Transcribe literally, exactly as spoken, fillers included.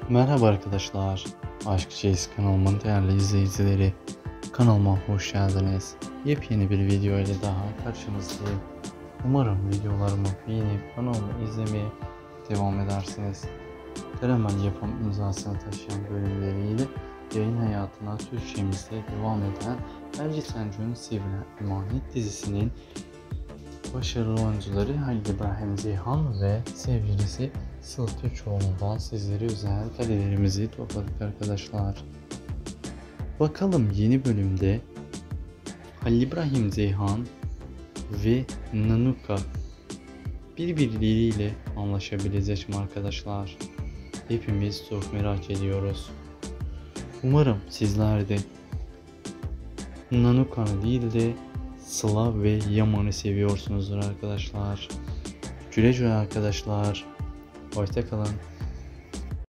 Merhaba arkadaşlar, Aşk Çeyiz kanalımın değerli izleyicileri, kanalıma hoş geldiniz. Yepyeni bir video ile daha karşınızdayım. Umarım videolarımı beğenip kanalımı izlemeye devam edersiniz. Teremen yapım imzasını taşıyan bölümleriyle yayın hayatına Türkçemizde devam eden Erciyes Encü'nün sevilen Emanet dizisinin başarılı oyuncuları Halil İbrahim Ceyhan ve sevgilisi Sıla Türkoğlu'ndan sizlere özel karelerimizi topladık arkadaşlar. Bakalım yeni bölümde Halil İbrahim Ceyhan ve Nanuka birbirleriyle anlaşabilecek mi arkadaşlar? Hepimiz çok merak ediyoruz. Umarım sizler de Nanuka'nı değil de Sıla ve Yaman'ı seviyorsunuzdur arkadaşlar. Güle güle arkadaşlar. Hoşça kalın.